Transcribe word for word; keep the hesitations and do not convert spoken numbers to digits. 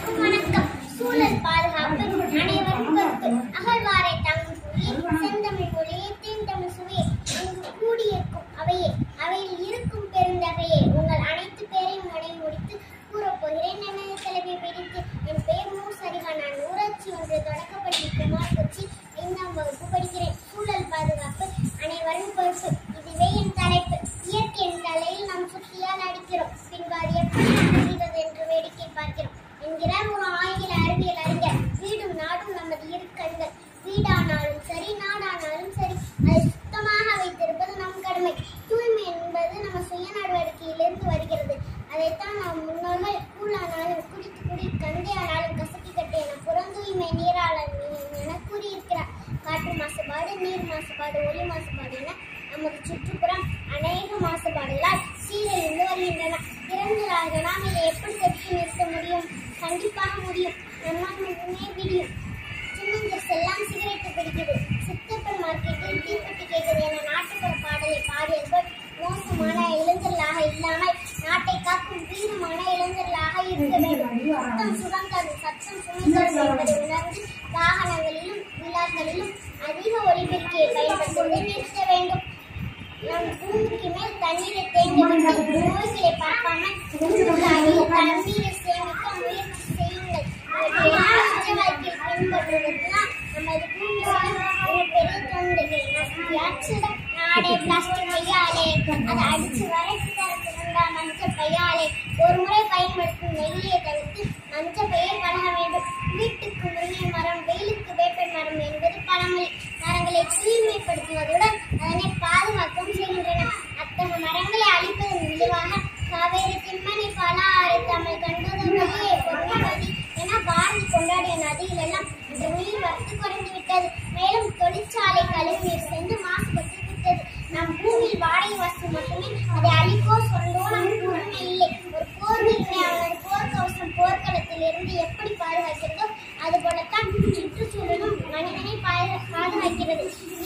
அனைவருக்கும் வணக்கம். சூழல் பாதுகாப்பு அனைவரும் பொறுப்பு. அகழ்வாரை தங்கும் புவியே, செந்தமிழ் மொழியே, தீண்டமிழ் சுவையே, அங்கு கூடியிருக்கும் அவையே, அவையில் இருக்கும் பெருந்தகையே, உங்கள் அனைத்து பேரையும் நடை முடித்து கூறப்போகிறேன். எனது தலைமை பிடித்து என் பெயர் மு சரிகா. நான் ஊராட்சி ஒன்று தொடக்கப்பள்ளி குமார் கொச்சி ஐந்தாம் வகுப்பு படிக்கிறேன். சூழல் பாதுகாப்பு அனைவரும் பொறுப்பு. இதுவே என் தலைப்பு. இயற்கையின் தலையில் நாம் சுத்தியால் அடிக்கிறோம், பின்பு அது எப்படி நடக்கிறது என்று வேடிக்கை பார்க்கிறோம் என்கிறார் ஒரு ஆங்கில அறிவியல் அறிஞர். வீடும் நாடும் நமது இரு கண்கள். வீடானாலும் சரி, நாடானாலும் சரி, அதை சுத்தமாக வைத்திருப்பது நம் கடமை. தூய்மை என்பது நம்ம சுய நடவடிக்கையிலிருந்து வருகிறது. அதைத்தான் நம் முன்னோர்கள் கூழானாலும் குடித்து குடி, கந்தையானாலும் கசக்கி கட்டு என புறந்தூய்மை நீராளன் என கூறியிருக்கிறார். காற்று மாசுபாடு, நீர் மாசுபாடு, ஒலி மாசுபாடு என நமது சுற்றுப்புறம் அநேக மாசுபாடுகளால் சீரழிந்து வருகின்றன. இறந்ததாக நாம் இதை எப்படி தடுத்து நிறுத்த முடியும்? கண்டிப்பாக முடியும். நம்மால் மட்டுமே முடியும். சின்னஞ்சிறு எல்லாம் சிகரெட்டு பிடிக்குது, சித்தப்பன் மார்க்கெட்டில் தீப்பெட்டி கேட்குது என நாட்டுப்புற பாடலை பாடியது மோசமான இளைஞர்களாக இல்லாமல் நாட்டை காக்கும் வீரமான இளைஞர்களாக இருக்க வேண்டும். சத்தம் சுகம் தரும், சத்தம் சுமை தரும் என்பதை உணர்ந்து வாகனங்களிலும் விழாக்களிலும் அதிக ஒலிபெருக்கியை பயன்படுத்துவதை நிறுத்த வேண்டும். நம் பூமிக்கு மேல் தண்ணீரை தேங்கிவிட்டு நோய்களை பார்க்காமல் தண்ணீரை சேமிக்க முயற்சி செய்யுங்கள். நிஜ வாழ்க்கையில் பின்பற்றுவதுதான் நமது பூமி ஒரு பெரிய தொண்டுகள். நாடே பிளாஸ்டிக் பையாலே, அதை அடிச்சு வரைச்சு தரத்திருந்தா மஞ்சள் பையாலே, ஒரு முறை பயன்படுத்தும் நெல்லியை தவிர்த்து மஞ்சள் பையை பழக வேண்டும். வீட்டுக்கு முருங்கை மரம், வெயிலுக்கு வேப்பை மரம் என்பது பழமொழி. மரங்களை தூய்மைப்படுத்துவதுடன் அதனை பாதுகாக்கவும் செய்கின்றன. அத்தகைய மரங்களை அழிப்பதன் விளைவாக காவேரி, திம்மணி, பாலாறு, தமிழ் கண்டதுரையே, பொன்னிவதி என பாரதி கொண்டாடிய நதிகள் எல்லாம் நீர் வரத்து குறைந்து விட்டது. மேலும் தொழிற்சாலை கழிவுநீர் சேர்ந்து மாசுபட்டு விட்டது. நம் பூமியில் வாடகை வசதி மட்டுமே அதை அழிக்கோ சொல்லோ நமக்கு உரிமை இல்லை. ஒரு போர் வீரனை அவனது போர்க்கவசம் போர்க்களத்தில் இருந்து எப்படி பாதுகாக்கிறதோ அது போலத்தான் சுற்றுச்சூழலும் மனிதனை பாதுகாக்கிறது.